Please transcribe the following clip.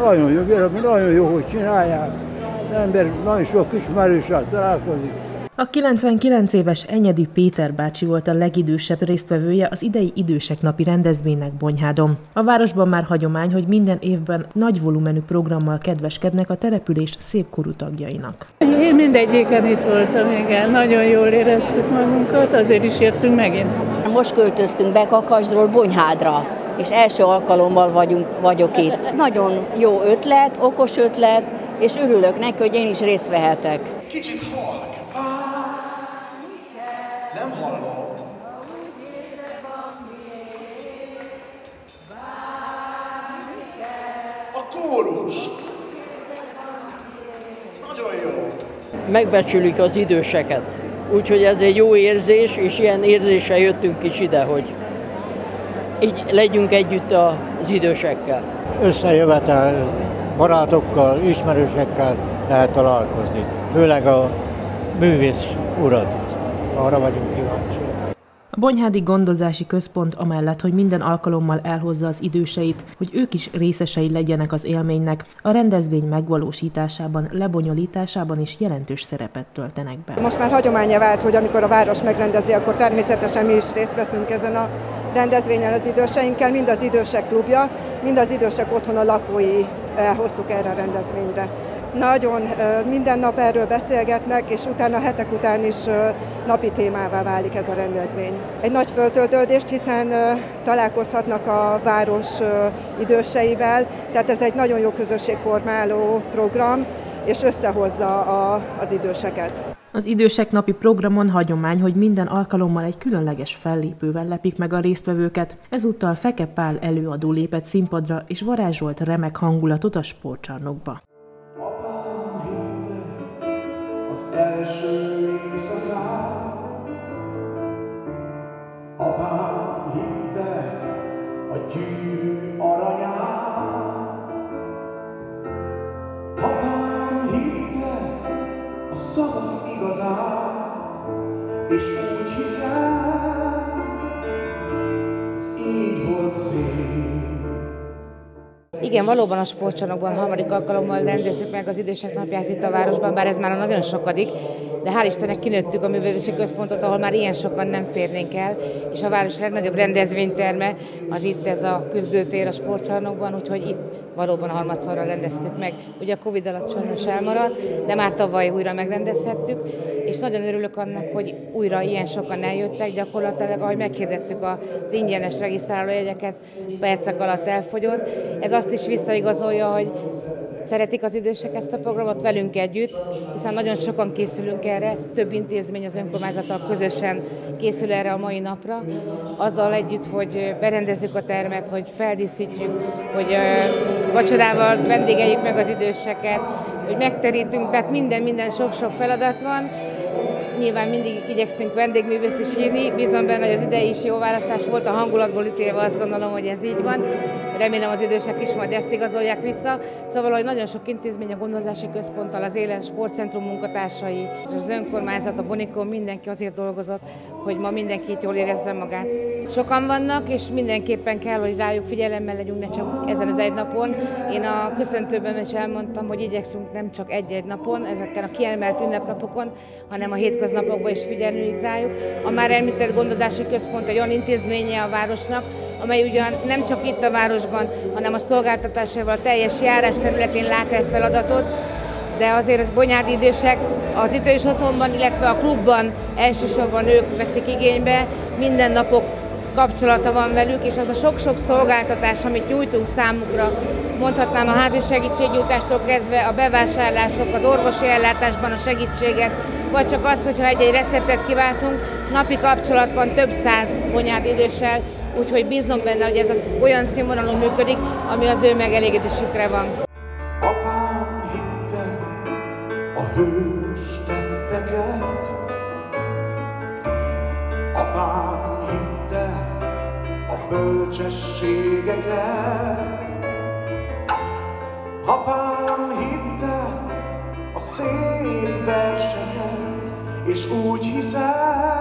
nagyon jó, hogy csinálják. Az ember nagyon sok ismerőssel találkozik. A 99 éves Enyedi Péter bácsi volt a legidősebb résztvevője az idei Idősek napi rendezvénynek Bonyhádon. A városban már hagyomány, hogy minden évben nagy volumenű programmal kedveskednek a település szépkorú tagjainak. Én mindegyiken itt voltam, igen. Nagyon jól éreztük magunkat, azért is jöttünk megint. Most költöztünk be Kakasdról Bonyhádra, és első alkalommal vagyok itt. Nagyon jó ötlet, okos ötlet, és örülök neki, hogy én is részt vehetek. Kicsit halk. Nem hallom. A kórus. Nagyon jó. Megbecsülik az időseket. Úgyhogy ez egy jó érzés, és ilyen érzéssel jöttünk is ide, hogy így legyünk együtt az idősekkel. Összejövetel barátokkal, ismerősekkel lehet találkozni. Főleg a művész urat. Arra vagyunk kíváncsiak. A Bonyhádi Gondozási Központ amellett, hogy minden alkalommal elhozza az időseit, hogy ők is részesei legyenek az élménynek, a rendezvény megvalósításában, lebonyolításában is jelentős szerepet töltenek be. Most már hagyománnyá vált, hogy amikor a város megrendezi, akkor természetesen mi is részt veszünk ezen a rendezvényen az időseinkkel, mind az idősek klubja, mind az idősek otthona lakói elhoztuk erre a rendezvényre. Nagyon minden nap erről beszélgetnek, és utána hetek után is napi témává válik ez a rendezvény. Egy nagy föltöltődést, hiszen találkozhatnak a város időseivel, tehát ez egy nagyon jó közösségformáló program, és összehozza az időseket. Az Idősek napi programon hagyomány, hogy minden alkalommal egy különleges fellépővel lepik meg a résztvevőket. Ezúttal Feke Pál előadó lépett színpadra, és varázsolt remek hangulatot a sportcsarnokba. Az első éjszakát, apám hitte a gyűrű aranyát, apám hitte a szavak igazát, és úgy hiszem, ez így volt szép. Igen, valóban a sportcsarnokban harmadik alkalommal rendezzük meg az Idősek napját itt a városban, bár ez már nagyon sokadik, de hál' Istennek kinőttük a művelődési központot, ahol már ilyen sokan nem férnénk el, és a város legnagyobb rendezvényterme az itt ez a küzdőtér a sportcsarnokban, úgyhogy itt valóban harmadszorra rendeztük meg. Ugye a Covid alatt sajnos elmaradt, de már tavaly újra megrendezhettük, és nagyon örülök annak, hogy újra ilyen sokan eljöttek, gyakorlatilag, ahogy meghirdettük az ingyenes regisztrálójegyeket, percek alatt elfogyott. Ez azt is visszaigazolja, hogy szeretik az idősek ezt a programot velünk együtt, hiszen nagyon sokan készülünk erre, több intézmény az önkormányzattal közösen készül erre a mai napra, azzal együtt, hogy berendezzük a termet, hogy feldíszítjük, hogy vacsorával vendégeljük meg az időseket, hogy megterítünk, tehát minden sok-sok feladat van. Nyilván mindig igyekszünk vendégművészt is hívni, bízom benne, hogy az idei is jó választás volt, a hangulatból ítélve azt gondolom, hogy ez így van. Remélem az idősek is majd ezt igazolják vissza. Szóval, hogy nagyon sok intézmény, a Gondozási Központtal, az Élen Sportcentrum munkatársai, és az önkormányzat, a Bonikon, mindenki azért dolgozott, hogy ma mindenki itt jól érezze magát. Sokan vannak, és mindenképpen kell, hogy rájuk figyelemmel legyünk, ne csak ezen az egy napon. Én a köszöntőben is elmondtam, hogy igyekszünk nem csak egy-egy napon, ezeken a kiemelt ünnepnapokon, hanem a hétköznapokban is figyelnünk rájuk. A már említett Gondozási Központ egy olyan intézménye a városnak, amely ugyan nem csak itt a városban, hanem a szolgáltatásával a teljes járás területén lát el feladatot, de azért az bonyhádi idősek az idős otthonban, illetve a klubban elsősorban ők veszik igénybe, minden napok kapcsolata van velük, és az a sok-sok szolgáltatás, amit nyújtunk számukra, mondhatnám a házi segítségnyújtástól kezdve a bevásárlások, az orvosi ellátásban a segítséget, vagy csak az, hogyha egy-egy receptet kiváltunk, napi kapcsolat van több száz bonyhádi időssel, úgyhogy bízom benne, hogy ez az olyan színvonalon működik, ami az ő megelégedésükre van. Apám hitte a hős tetteket, apám hitte a bölcsességeket, apám hitte a szép verseket, és úgy hiszem,